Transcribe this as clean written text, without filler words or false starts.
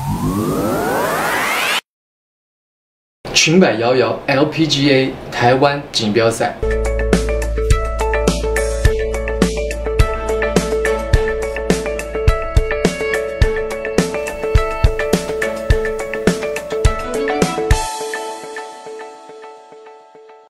裙摆摇摇 LPGA 台湾锦标赛。